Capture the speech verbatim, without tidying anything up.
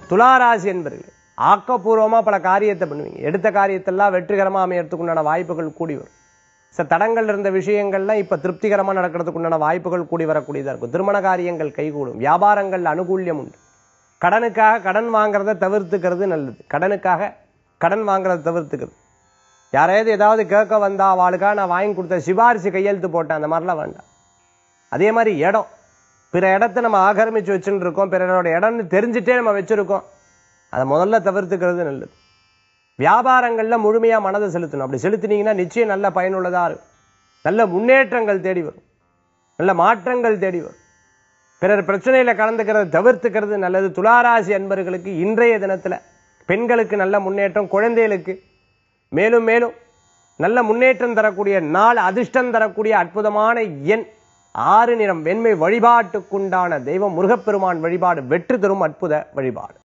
துளாராசி என்பர்கள் ஆக்கப்பூர்வமா பல காரியத்தை பண்ணுவீங்க. எடுத்த காரியத்தெல்லாம் வெற்றிகரமா அமையறதுக்கு உண்டான வாய்ப்புகள் கூடி வரும். சில தடங்கள் இருந்த விஷயங்கள்லாம் இப்ப திருப்திகரமா நடக்கிறதுக்கு உண்டான வாய்ப்புகள் கூடி வரக்கூடியதா இருக்கும். திருமண காரியங்கள் கைகூடும். வியாபாரங்கள் அனுகூல்யம் உண்டு. கடனுக்காக கடன் வாங்குறத தவிர்த்துக்கிறது நல்லது. கடனுக்காக கடன் வாங்குறத தவிர்த்துக்கிறது. யாரையாவது ஏதாவது கேட்க வந்தா அவளுக்காக நான் வாங்கி கொடுத்த சிபாரிசு கையெழுத்து போட்டேன், அந்த மாதிரிலாம் வேண்டாம். அதே மாதிரி இடம், பிற இடத்த நம்ம ஆக்கிரமிச்சு வச்சுட்டு இருக்கோம், பிறரோட இடம்னு தெரிஞ்சுட்டே நம்ம வச்சிருக்கோம், அதை முதல்ல தவிர்த்துக்கிறது நல்லது. வியாபாரங்கள்ல முழுமையா மனதை செலுத்தணும். அப்படி செலுத்தினீங்கன்னா நிச்சயம் நல்ல பயனுள்ளதா இருக்கும். நல்ல முன்னேற்றங்கள் தேடி வரும். நல்ல மாற்றங்கள் தேடி வரும். பிறர் பிரச்சனையில கலந்துக்கிறத தவிர்த்துக்கிறது நல்லது. துளாராசி அன்பர்களுக்கு இன்றைய தினத்துல பெண்களுக்கு நல்ல முன்னேற்றம், குழந்தைகளுக்கு மேலும் மேலும் நல்ல முன்னேற்றம் தரக்கூடிய நாள், அதிர்ஷ்டம் தரக்கூடிய அற்புதமான எண் ஆறு நிறம் வெண்மை. வழிபாட்டுக்குண்டான தெய்வம் முருகப்பெருமான் வழிபாடு வெற்றி தரும் அற்புத வழிபாடு.